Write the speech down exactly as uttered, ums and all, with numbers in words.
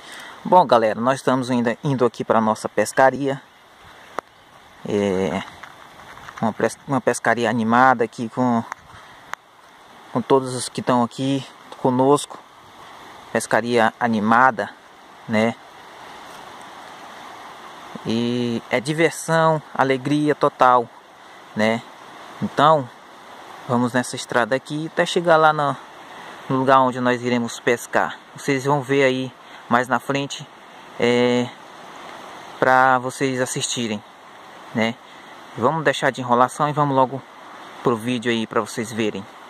Bom, galera, nós estamos ainda indo aqui para nossa pescaria. É uma, uma pescaria animada aqui com, com todos os que estão aqui conosco. Pescaria animada, né? E é diversão, alegria total, né? Então, vamos nessa estrada aqui até chegar lá no, no lugar onde nós iremos pescar. Vocês vão ver aí mais na frente, é, para vocês assistirem, né? Vamos deixar de enrolação e vamos logo pro vídeo aí para vocês verem.